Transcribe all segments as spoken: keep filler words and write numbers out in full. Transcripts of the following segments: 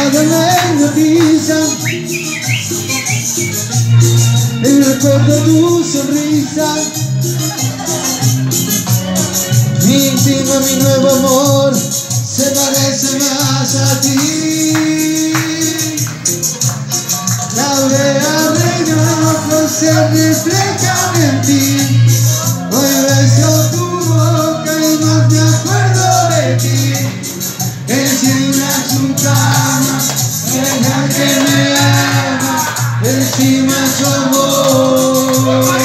mirada me hipnotiza, el recuerdo de tu sonrisa, mi intima, mi nuevo amor, se parece más a ti. La brea de ojos se reflejan en ti, hoy beso tu boca y más me acuerdo de ti. Encima su cama, ella que me ama, encima su amor,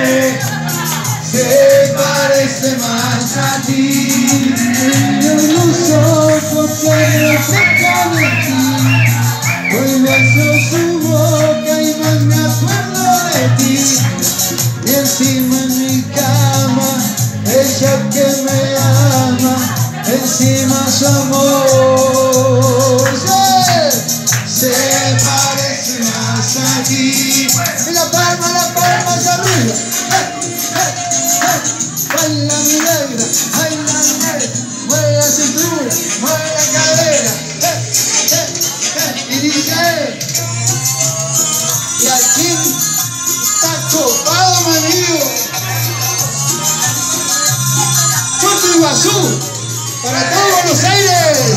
se parece más a ti. En los ojos se reflejan en ti, hoy beso su boca y más me acuerdo de ti. Y encima en mi cama, ella que me ama, encima su amor, yeah. Se parece más a ti. Y la palma, la palma hacia arriba, hey, hey, hey. Baila mi negra, baila mi negra, mueve la cintura, mueve la cadera, hey, hey, hey. Y dice, y aquí está copado, manío. Puerto Iguazú, para todo Buenos Aires.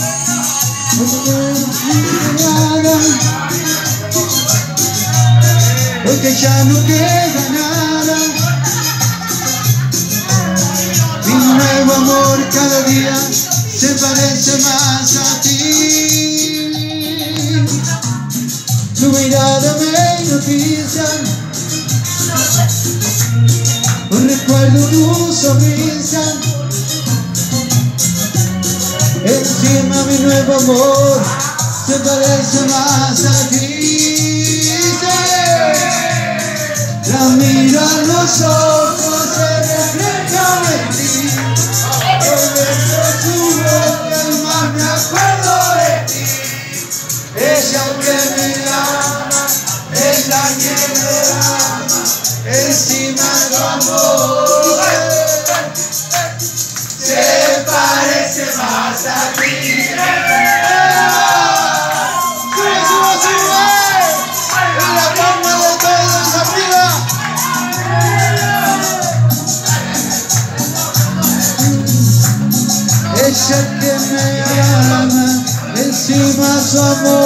Porque ya no queda nada, mi nuevo amor cada día se parece más a ti. Tu mirada me hipnotiza, un recuerdo tu sonrisa, encima mi nuevo amor se parece más a ti. La miro a los ojos, se reflejan en ti, hoy beso su boca y más me acuerdo de ti. Ella que me ama, es la que me ama, encima tu amor, se parece más a ti. ¡Sube, sube, sube! ¡En la palma de todos arriba! Ella que me ama, encima su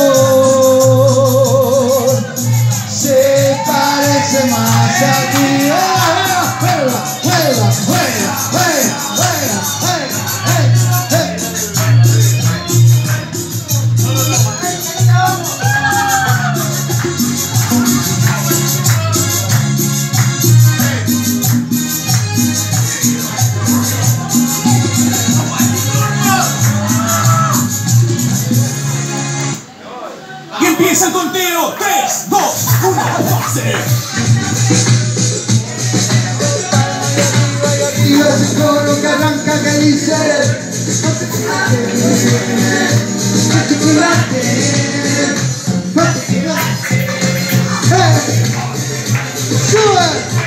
amor, se parece más a ti. ¡Juega, juega, juega, juega, juega, juega! Y empieza el conteo. tres, dos, uno, ¡pase! Y ese coro que arranca que dice, sube.